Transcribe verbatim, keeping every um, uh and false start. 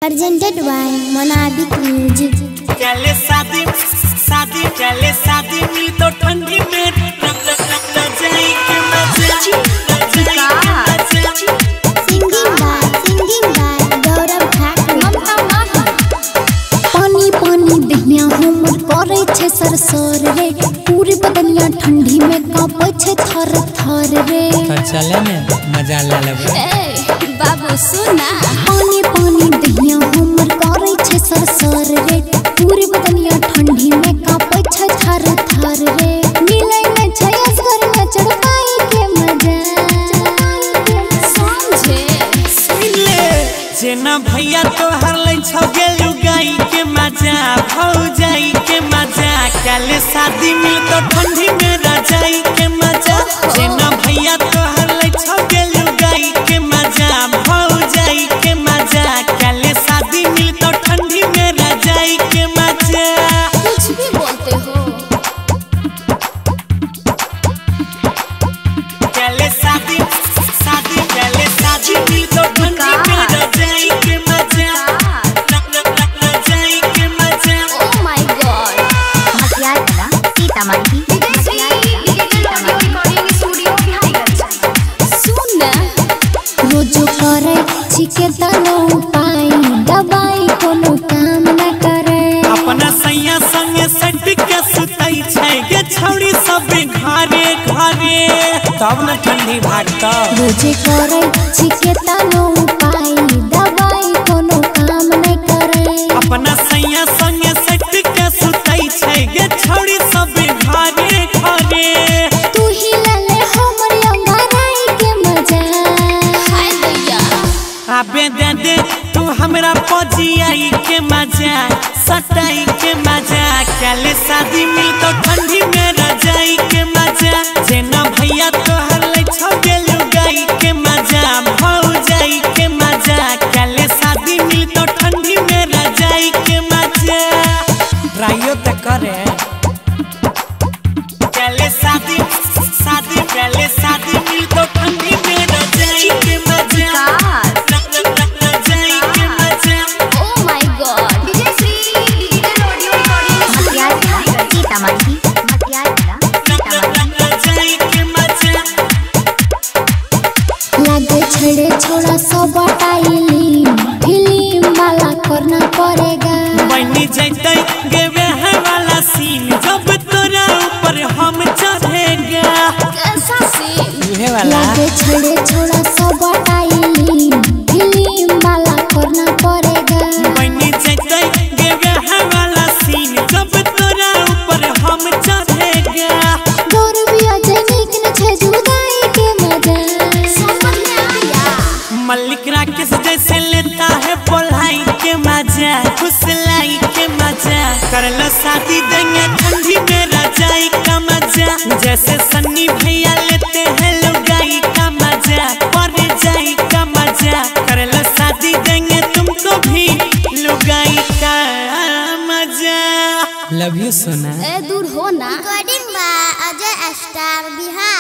presented by Monabic Music। चले शादी शादी चले शादी मिल तो ठंडी में जाई के मजा singing by singing by Gaurav Thakur. पानी पानी देखनिया हमर करे छे सरसर रे, पूरी बदनिया ठंडी में कांपे छे थर थर रे। चले ने मजा ले लेबे ए बाबू सुना। पानी पानी देखनिया हमर करे छे सरसर रे, पूरी बदनिया ठंडी में कांपे छे थर थर रे। मिले में छे असगर में चढ़ाई के मजा समझे सुनले जेना भैया तो हर ले छौ गेलु गाई के मजा भौ जाई के मजा काले शादी मिल तो ठंडी में रजाई के मजा जेना भैया तो हर ले छौ गेलु गाई के मजा भौ जाई के मजा काले शादी मिल तो ठंडी में रजाई के मजा। कुछ भी बोलते हो। काले शादी शादी काले शादी मिल तो ठंडी में रजाई के मजा रजाई के मजा। ओह माय गॉड मसियार कला सीतामढ़ी रोजो करे छिके तनो उपाय दवाई कोनो काम न करे। अपना सैया संगे सट के सुतई छै गे छौड़ी सब घरे घरे तब न ठंडी भागता। रोजे करे छिके तनो उपाय दवाई कोनो काम न करे। अपना सैया संगे सट के सुतई छै गे छौड़ी सब घरे घरे तू ही ले हमर अंगराई के मजा। हाय दैया आबे दे दे तू हमरा पजियाई के मजा सटाई के मजा काले शादी मिल तो ठंडी में रजाई के मजा जेना भैया तोहर ले छौ गेलु गाई के मजा भौ जाई के मजा काले शादी मिल तो ठंडी में रजाई के मजा। राइयो त करे काले शादी शादी काले शादी मिल तो ठंडी में रजाई के मजा रजाई के मजा। Oh my god DJ Shri digital audio recording Masiyar कला सीतामढ़ी मसियार कला सीतामढ़ी रजाई के मजा। लागे छड़े छोड़ा सब टाइली फिल्म वाला करना पड़ेगा। बनी जैतै गेवे है वाला सीन जब तोरा ऊपर हम चढ़ेगा। कैसा सीन ये वाला लागे छड़े छोड़ा सब टाइली फिल्म वाला करना पड़ेगा। बनी जैतै गेवे है वाला सीन जब तोरा ऊपर हम चढ़ेगा। गौरवी अजय निक न छे जुदाई के मजा समझ में आया। मल्लिक राकेश जैसे लेता है बोलाई के मजा खुशलाई के मजा कर लो शादी देंगे ठंडी में रजाई का मजा जैसे सन्नी भैया लेते हैं लुगाई का मजा पर जाई का मजा कर लो शादी देंगे तुमको भी लुगाई का मजा। लव यू सोना। ए दूर हो ना। Recording by Ajay star Bihar.